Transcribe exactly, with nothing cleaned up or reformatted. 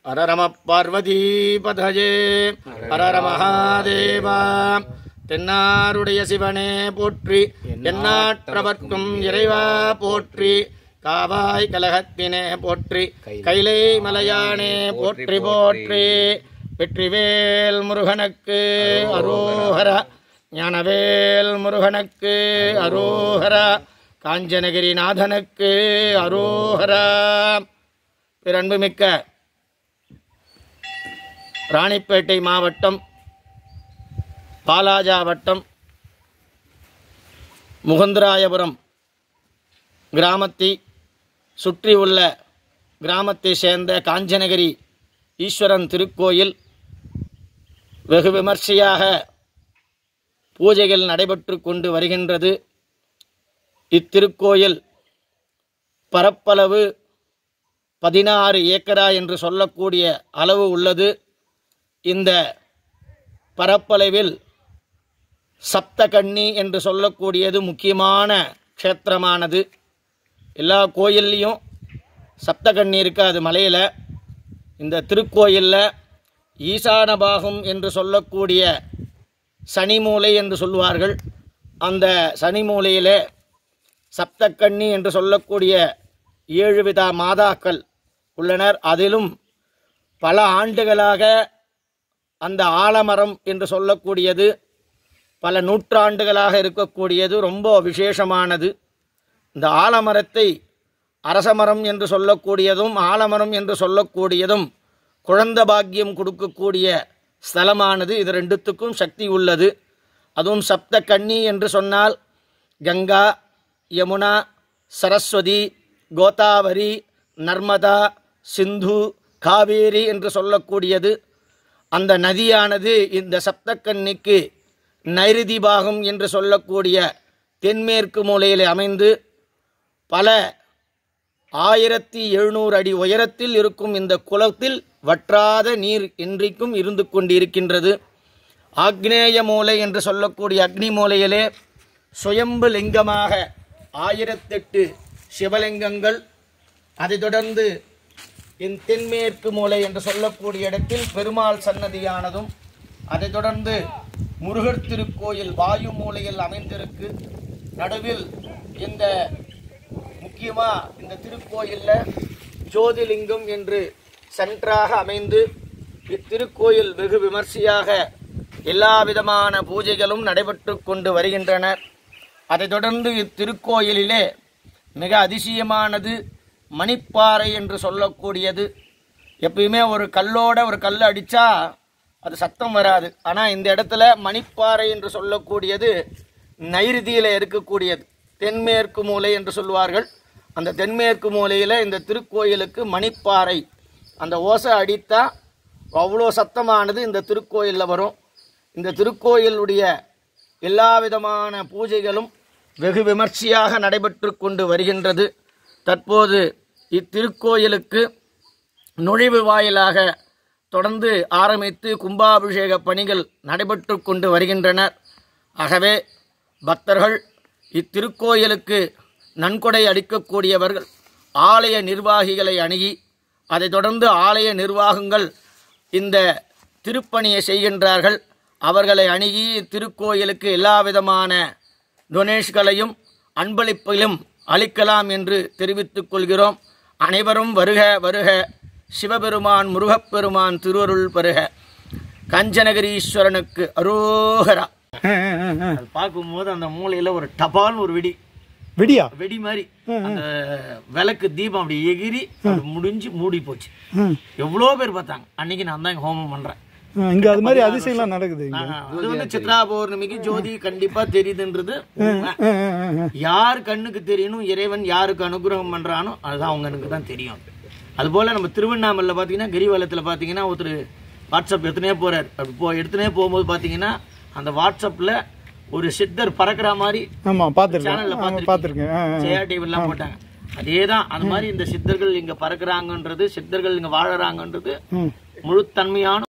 அரரம பார்வதி பதஜே அரர மகாதேவா. தென்னாருடைய சிவனே போற்றி, எந்நாற்றவர்க்கும் இறைவா போற்றி. காவாய் கலகத்தினே போற்றி, கைலை மலையானே போற்றி போற்றி. வெற்றிவேல் முருகனுக்கு அரோஹரா, ஞானவேல் முருகனுக்கு அரோஹரா, காஞ்சனகிரிநாதனுக்கு அரோஹரா. பேரன்புமிக்க ராணிப்பேட்டை மாவட்டம் பாலாஜா வட்டம் முகுந்தராயபுரம் கிராமத்தை சுற்றி உள்ள கிராமத்தை சேர்ந்த காஞ்சனகிரி ஈஸ்வரன் திருக்கோயில் வெகு விமர்சையாக பூஜைகள் நடைபெற்று கொண்டு வருகின்றது. இத்திருக்கோயில் பரப்பளவு பதினாறு ஏக்கரா என்று சொல்லக்கூடிய அளவு உள்ளது. இந்த பரப்பளவில் சப்தகன்னி என்று சொல்லக்கூடியது முக்கியமான க்ஷேத்திரமானது. எல்லா கோயில்லையும் சப்தகன்னி இருக்காது மலையில். இந்த திருக்கோயிலில் ஈசான பாகம் என்று சொல்லக்கூடிய சனிமூலை என்று சொல்வார்கள். அந்த சனிமூலையிலே சப்தகன்னி என்று சொல்லக்கூடிய ஏழு வித மாதாக்கள் உள்ளனர். அதிலும் பல ஆண்டுகளாக அந்த ஆலமரம் என்று சொல்லக்கூடியது பல நூற்றாண்டுகளாக இருக்கக்கூடியது ரொம்ப விசேஷமானது. இந்த ஆலமரத்தை அரசமரம் என்று சொல்லக்கூடியதும் ஆலமரம் என்று சொல்லக்கூடியதும் குழந்த பாக்கியம் கொடுக்கக்கூடிய ஸ்தலமானது. இது ரெண்டுத்துக்கும் சக்தி உள்ளது. அதுவும் சப்த கன்னி என்று சொன்னால் கங்கா, யமுனா, சரஸ்வதி, கோதாவரி, நர்மதா, சிந்து, காவேரி என்று சொல்லக்கூடியது. அந்த நதியானது இந்த சப்தக்கன்னிக்கு நைருதி பாகம் என்று சொல்லக்கூடிய தென்மேற்கு மூலையில் அமைந்து பல ஆயிரத்தி எழுநூறு அடி உயரத்தில் இருக்கும் இந்த குளத்தில் வற்றாத நீர் இன்றைக்கும் இருந்து கொண்டிருக்கின்றது. ஆக்னேய மூலை என்று சொல்லக்கூடிய அக்னி மூலையிலே சுயம்பு லிங்கமாக ஆயிரத்தெட்டு சிவலிங்கங்கள், அதை தொடர்ந்து என் தென்மேற்கு மூலை என்று சொல்லக்கூடிய இடத்தில் பெருமாள் சன்னதியானதும், அதை தொடர்ந்து முருகர் திருக்கோயில் வாயு மூலையில் அமைந்திருக்கு. நடுவில் இந்த முக்கியமாக இந்த திருக்கோயிலில் ஜோதிலிங்கம் என்று சென்றாக அமைந்து இத்திருக்கோயில் வெகு விமர்சையாக எல்லா விதமான பூஜைகளும் நடைபெற்று கொண்டு வருகின்றனர். அதை தொடர்ந்து இத்திருக்கோயிலிலே மிக அதிசயமானது மணிப்பாறை என்று சொல்லக்கூடியது. எப்பயுமே ஒரு கல்லோட ஒரு கல் அடித்தா அது சத்தம் வராது. ஆனால் இந்த இடத்துல மணிப்பாறை என்று சொல்லக்கூடியது நைருதியில் இருக்கக்கூடியது. தென்மேற்கு மூலை என்று சொல்வார்கள். அந்த தென்மேற்கு மூலையில் இந்த திருக்கோயிலுக்கு மணிப்பாறை அந்த ஓசை அடித்தா அவ்வளோ சத்தமானது இந்த திருக்கோயிலில் வரும். இந்த திருக்கோயிலுடைய எல்லா விதமான பூஜைகளும் வெகு விமர்சையாக நடைபெற்று கொண்டு வருகின்றது. தற்போது இத்திருக்கோயிலுக்கு நுழைவு வாயிலாக தொடர்ந்து ஆரம்பித்து கும்பாபிஷேக பணிகள் நடைபெற்று கொண்டு வருகின்றனர். ஆகவே பக்தர்கள் இத்திருக்கோயிலுக்கு நன்கொடை அளிக்கக்கூடியவர்கள் ஆலய நிர்வாகிகளை அணுகி, அதை தொடர்ந்து ஆலய நிர்வாகங்கள் இந்த திருப்பணியை செய்கின்றார்கள். அவர்களை அணுகி திருக்கோயிலுக்கு எல்லா விதமான டொனேஷன்களையும் அன்பளிப்பிலும் அளிக்கலாம் என்று தெரிவித்துக் கொள்கிறோம். அனைவரும் வருக வருக, சிவபெருமான் முருகப்பெருமான் திருவருள் பெருக. காஞ்சனகிரீஸ்வரனுக்கு அரோகரா. பார்க்கும்போது அந்த மூலையில் ஒரு டபால் ஒரு வெடி வெடியா வெடி மாதிரி அந்த விளக்கு தீபம் அப்படி எகிரி முடிஞ்சு மூடி போச்சு. எவ்வளோ பேர் பார்த்தாங்க. அன்னைக்கு நான் தான் ஹோமம் பண்றேன். இங்க அது மாதிரி அதிசயம்லாம் நடக்குது. அது வந்து சித்ரா பௌர்ணமிக்கு ஜோதி கண்டிப்பா தெரியுதுன்றது. யார் கண்ணுக்கு தெரியணும், இறைவன் யாருக்கு அனுகிரகம் பண்றானோ அதுதான் அவங்க கண்ணுக்கு தான் தெரியும். அதுபோல நம்ம திருவண்ணாமலையில் பார்த்தீங்கன்னா கிரிவலத்தில் பார்த்தீங்கன்னா ஒருத்தர் வாட்ஸ்அப் எடுத்துனே போறாரு. அப்படி போ எடுத்துனே போகும்போது பார்த்தீங்கன்னா அந்த வாட்ஸ்அப்ல ஒரு சித்தர் பறக்கிற மாதிரி சேனல்ல பார்த்துருக்கேன். ஜெயா டிவிலாம் போட்டாங்க. அதேதான் அந்த மாதிரி இந்த சித்தர்கள் இங்க பறக்குறாங்கன்றது, சித்தர்கள் இங்க வாழறாங்கன்றது முழு தன்மையான